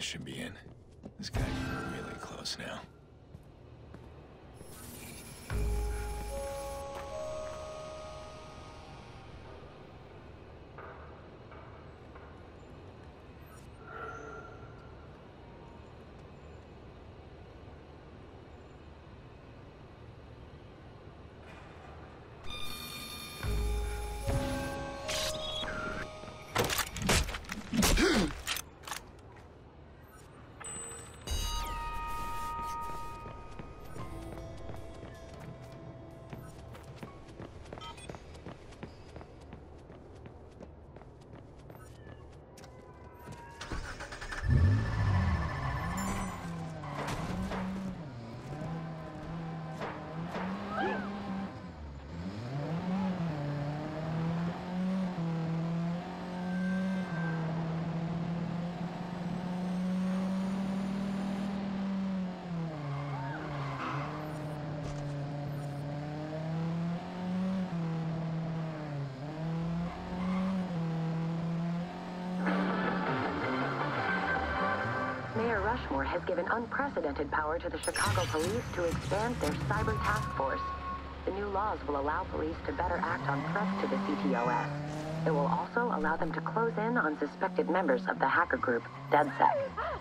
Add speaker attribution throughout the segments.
Speaker 1: this should be it. This guy's really close now.
Speaker 2: Rushmore has given unprecedented power to the Chicago police to expand their cyber task force. The new laws will allow police to better act on threats to the CTOS. It will also allow them to close in on suspected members of the hacker group, DedSec.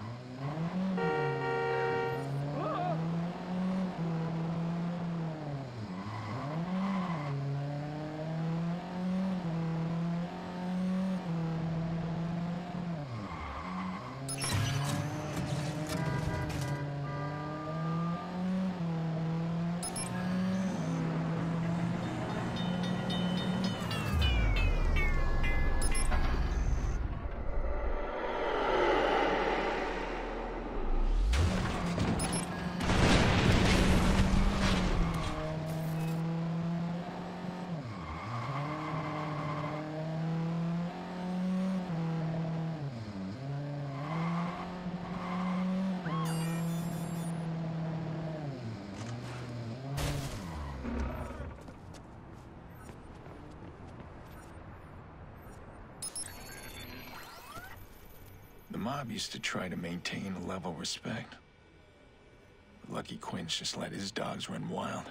Speaker 1: The mob used to try to maintain a level of respect. Lucky Quinn's just let his dogs run wild.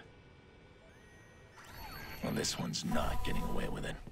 Speaker 1: Well, this one's not getting away with it.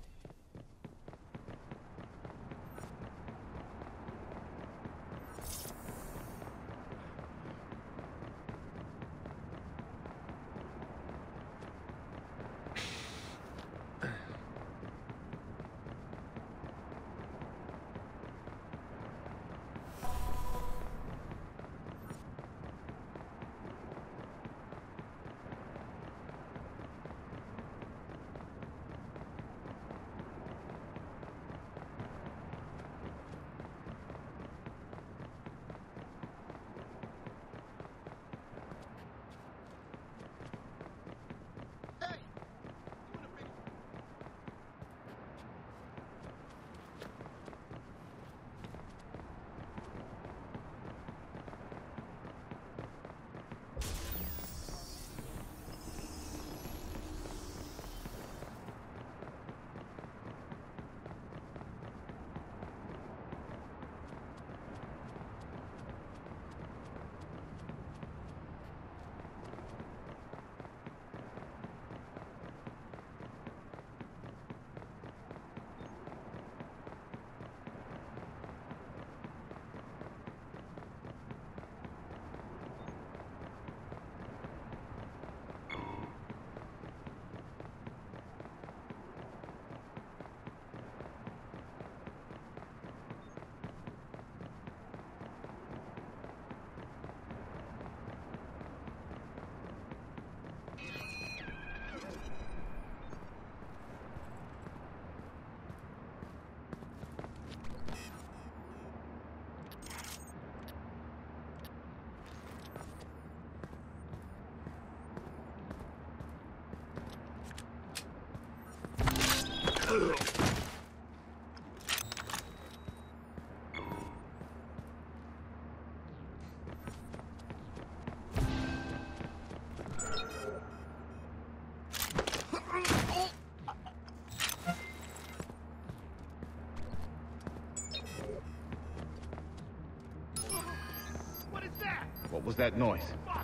Speaker 3: What was that noise?